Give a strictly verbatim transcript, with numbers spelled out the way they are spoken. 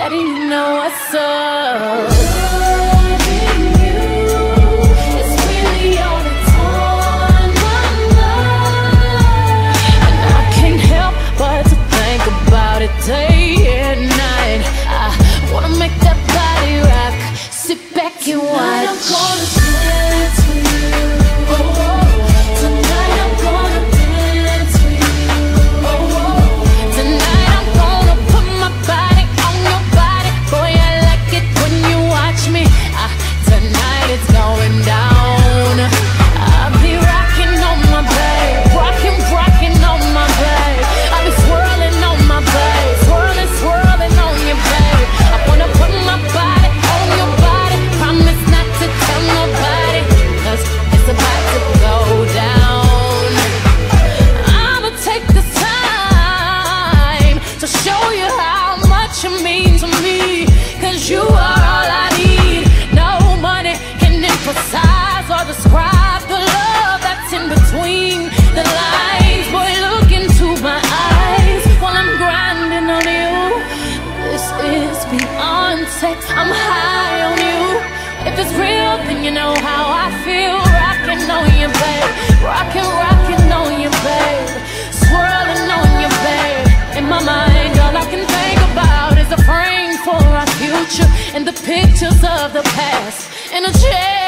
letting you know what's up. Loving you is really all that's on my mind, and I can't help but to think about it day and night. I wanna make that body rock, sit back and tonight I'm watch. gonna dance with you. Oh, tonight I'm gonna dance with you. Oh, Tonight I'm gonna put my body on your body. Boy, I like it when you watch me. Ah, tonight it's going down. I'll be rocking on my babe, rocking, rocking on my babe. I'll be swirling on my babe, swirling, swirling on your babe. I wanna put my body on your body. Promise not to tell nobody, 'cause it's about to go down. I'ma take this time to show you how much you mean to me, 'cause you are all I need. No money can emphasize or describe the love that's in between the lines. Boy, look into my eyes while I'm grinding on you. This is beyond sex, I'm high on you. If it's real, then you know how I feel. Rocking on you, babe, rocking, rocking on you, babe, swirling on you, babe. In my mind, all I can think about is a frame for our future and the pictures of the past in a chair.